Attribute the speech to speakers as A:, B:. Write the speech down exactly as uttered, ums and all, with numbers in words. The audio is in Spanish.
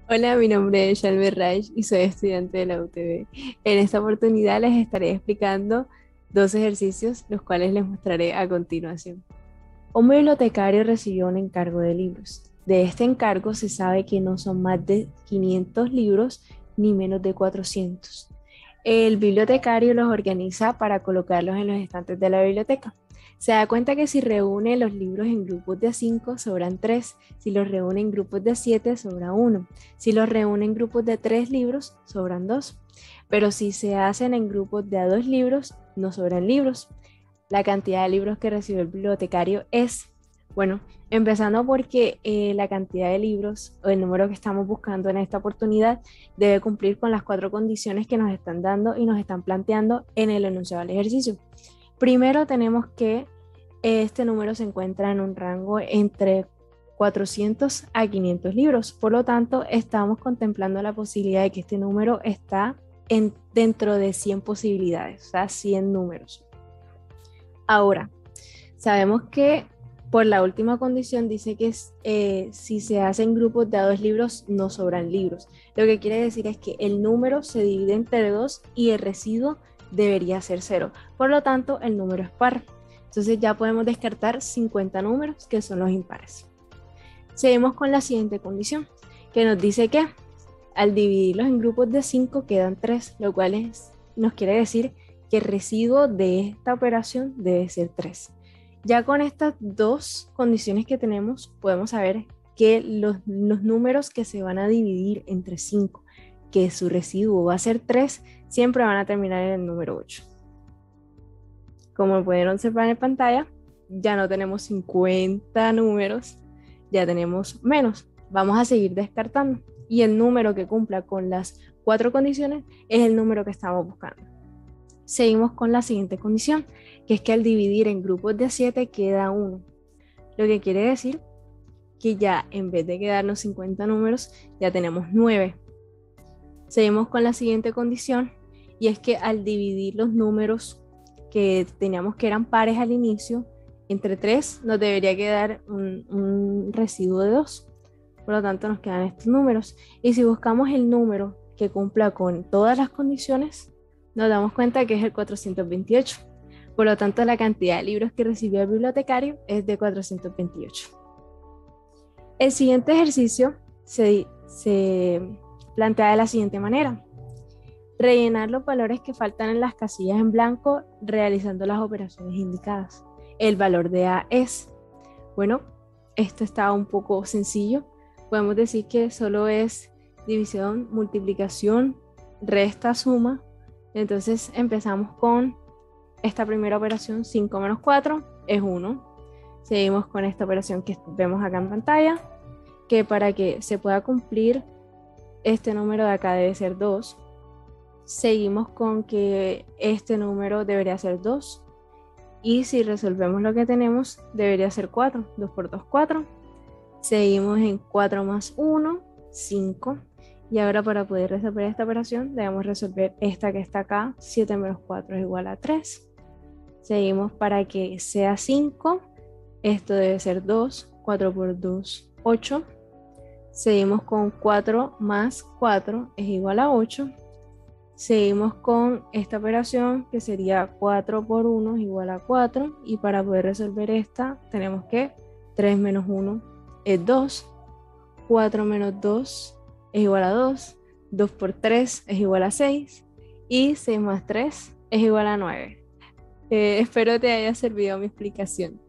A: Hola, mi nombre es Shalmer Raj y soy estudiante de la U T B. En esta oportunidad les estaré explicando dos ejercicios, los cuales les mostraré a continuación. Un bibliotecario recibió un encargo de libros. De este encargo se sabe que no son más de quinientos libros ni menos de cuatrocientos. El bibliotecario los organiza para colocarlos en los estantes de la biblioteca. Se da cuenta que si reúne los libros en grupos de cinco sobran tres. Si los reúne en grupos de siete sobra uno. Si los reúne en grupos de tres libros, sobran dos. Pero si se hacen en grupos de a dos libros, no sobran libros. La cantidad de libros que recibe el bibliotecario es, bueno, empezando porque eh, la cantidad de libros o el número que estamos buscando en esta oportunidad debe cumplir con las cuatro condiciones que nos están dando y nos están planteando en el enunciado del ejercicio. Primero tenemos que este número se encuentra en un rango entre cuatrocientos a quinientos libros. Por lo tanto, estamos contemplando la posibilidad de que este número está en, dentro de cien posibilidades, o sea, cien números. Ahora, sabemos que por la última condición dice que eh, si se hacen grupos de a dos libros, no sobran libros. Lo que quiere decir es que el número se divide entre dos y el residuo debería ser cero. Por lo tanto, el número es par. Entonces ya podemos descartar cincuenta números que son los impares. Seguimos con la siguiente condición, que nos dice que al dividirlos en grupos de cinco quedan tres, lo cual es, nos quiere decir que el residuo de esta operación debe ser tres. Ya con estas dos condiciones que tenemos, podemos saber que los, los números que se van a dividir entre cinco, que su residuo va a ser tres, siempre van a terminar en el número ocho. Como pueden observar en pantalla, ya no tenemos cincuenta números, ya tenemos menos. Vamos a seguir descartando. Y el número que cumpla con las cuatro condiciones es el número que estamos buscando. Seguimos con la siguiente condición, que es que al dividir en grupos de siete queda uno. Lo que quiere decir que ya en vez de quedarnos cincuenta números, ya tenemos nueve. Seguimos con la siguiente condición, y es que al dividir los números que teníamos que eran pares al inicio, entre tres nos debería quedar un, un residuo de dos. Por lo tanto, nos quedan estos números. Y si buscamos el número que cumpla con todas las condiciones, nos damos cuenta que es el cuatrocientos veintiocho. Por lo tanto, la cantidad de libros que recibió el bibliotecario es de cuatrocientos veintiocho. El siguiente ejercicio se, se plantea de la siguiente manera. Rellenar los valores que faltan en las casillas en blanco realizando las operaciones indicadas. El valor de A es, bueno, esto está un poco sencillo. Podemos decir que solo es división, multiplicación, resta, suma. Entonces empezamos con esta primera operación, cinco menos cuatro es uno. Seguimos con esta operación que vemos acá en pantalla, que para que se pueda cumplir este número de acá debe ser dos. Seguimos con que este número debería ser dos. Y si resolvemos lo que tenemos, debería ser cuatro. dos por dos, cuatro. Seguimos en cuatro más uno, cinco. Y ahora para poder resolver esta operación, debemos resolver esta que está acá. siete menos cuatro es igual a tres. Seguimos para que sea cinco. Esto debe ser dos. cuatro por dos, ocho. Seguimos con cuatro más cuatro es igual a ocho. Seguimos con esta operación que sería cuatro por uno es igual a cuatro. Y para poder resolver esta tenemos que tres menos uno es dos. cuatro menos dos es igual a dos. dos por tres es igual a seis. Y seis más tres es igual a nueve. Eh, espero te haya servido mi explicación.